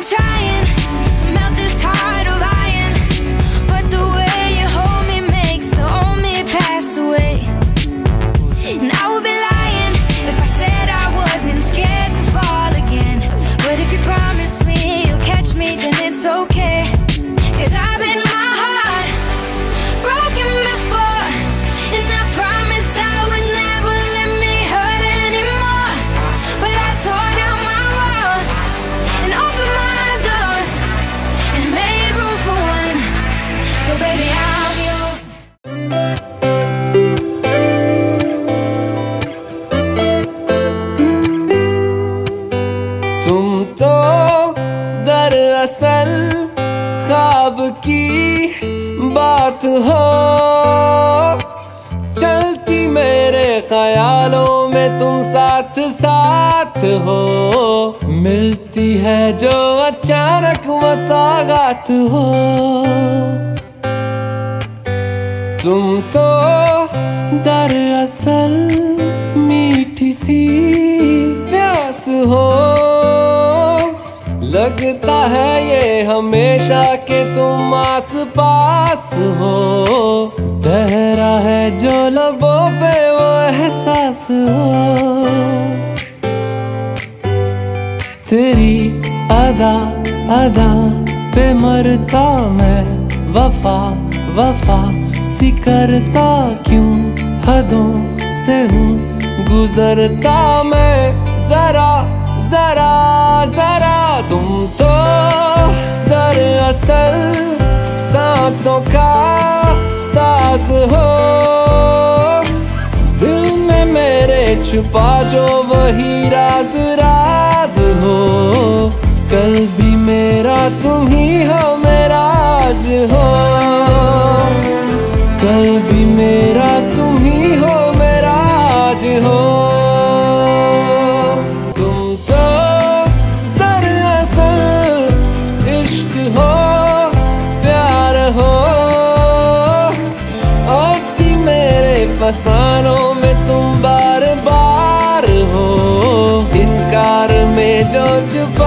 trying to melt this heart of iron, but the way you hold me makes the old me pass away. And I would be lying if I said I wasn't scared to fall again. But if you promise me you'll catch me, then it's okay. 'Cause I've been my heart broken before, and I promised I would never let me hurt anymore. But I tore down my walls and opened my doors and made room for one. So baby, I'm yours. तुम तो दरअसल ख्वाब की बात हो, चलती मेरे ख्यालों में तुम साथ साथ हो। मिलती है जो अचानक वो सौगात हो। तुम तो दरअसल मीठी सी प्यास हो, लगता है ये हमेशा के तुम आस पास हो। ठहरा है जो लबों पे वो एहसास हो। तेरी अदा अदा पे मरता मैं, वफा वफा सी करता क्यों हदों से हूँ गुजरता मैं। जरा जरा जरा तुम तो दरअसल सांसों का साज हो। दिल में मेरे छुपा जो वही राज राज हो। कल भी मेरा तुम ही हो, मेरा आज हो। कल भी मेरा तुम ही हो, मेरा आज हो। फसानों में तुम बार बार हो, इनकार में जो छुपा